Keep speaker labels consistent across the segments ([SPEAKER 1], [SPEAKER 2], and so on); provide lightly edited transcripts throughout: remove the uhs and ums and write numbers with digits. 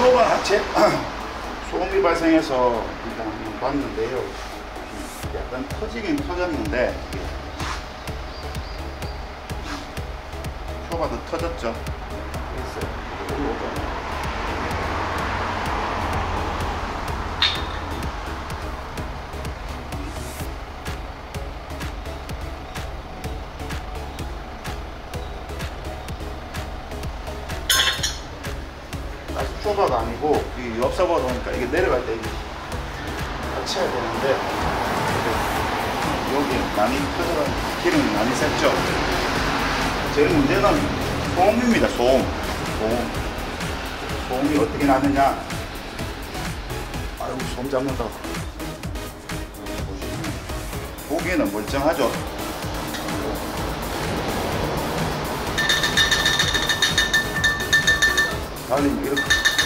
[SPEAKER 1] 초반 하체 소음이 발생해서 일단 한번 봤는데요. 약간 터지긴 터졌는데 초반도 터졌죠. 쇼바가 아니고 이 엽서버가 오니까 이게 내려갈 때 이게 받쳐야 되는데 여기 많이 터져서 기름이 많이 샜죠. 제일 문제는 소음입니다. 소음이 어떻게 나느냐. 아이고 소음 잡는다고. 보기에는 멀쩡하죠. 달리면 이렇게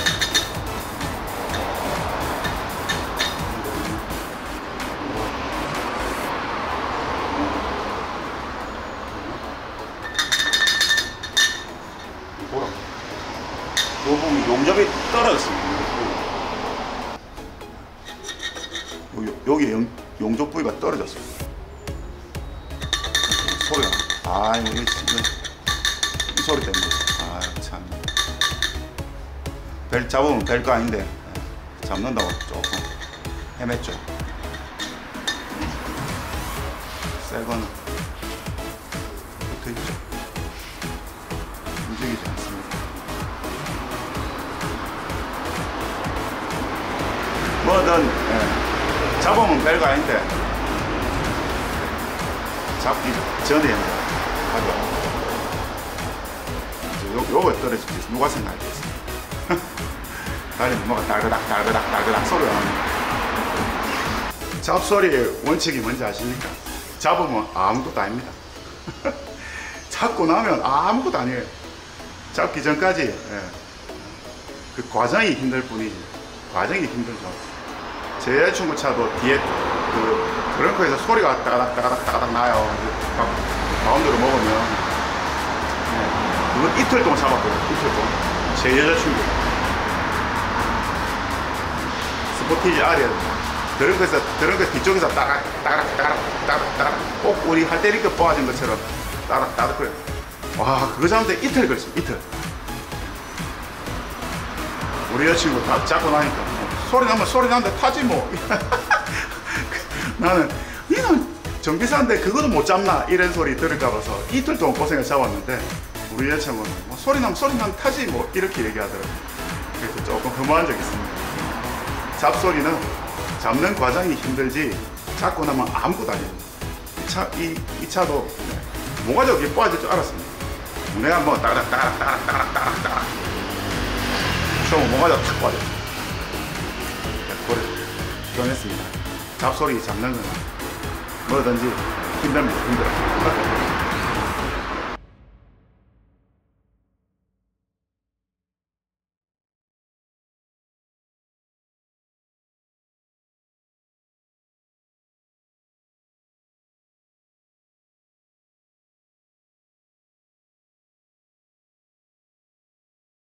[SPEAKER 1] 요 부분 용접이 떨어졌습니다. 여기 용접 부위가 떨어졌습니다. 소리가 이 소리 때문에 참 벨 잡으면 될 거 아닌데 잡는다고 조금 헤맸죠. 새 거는 붙어있죠. 움직이지 않습니다. 뭐든 잡으면 별거 아닌데 잡기 전에 하죠. 요거 떨어지지 누가 생각했겠어. 달리면 뭐가 달그닥 소리가 납니다. 잡소리의 원칙이 뭔지 아십니까? 잡으면 아무것도 아닙니다. 잡고 나면 아무것도 아니에요. 잡기 전까지 그 과정이 힘들 뿐이지. 과정이 힘들죠. 제 여자친구 차도 뒤에 그 트렁크에서 소리가 따가닥 나요. 마음대로 먹으면 그건 이틀 동안 잡았거든요. 이틀 동안. 제 여자친구 스포티지 R이야. 트렁크 뒤쪽에서 따가닥 꼭 우리 할 때 이렇게 뽑아진 것처럼 따닥 그래. 와 그거 잡는데 이틀 걸렸어. 이틀. 우리 여자친구 다 잡고 나니까 소리 나면 소리 나는데 타지 뭐. 나는 니는 전기사인데 그거도 못 잡나 이런 소리 들을까 봐서 이틀 동안 고생을 잡았는데 우리 여자친구는 뭐 소리 나면 타지 뭐 이렇게 얘기하더라고요. 그래서 조금 허무한 적이 있습니다. 잡소리는 잡는 과정이 힘들지 잡고 나면 아무것도 아닙니다. 이 차도 뭐가 저기 빠질 줄 알았습니다. 내가 뭐 따가닥 처음 뭐가 저기 탁 빠져. 그래 변했습니다. 잡소리 잡는 거는 뭐든지 힘듭니다. 힘들어.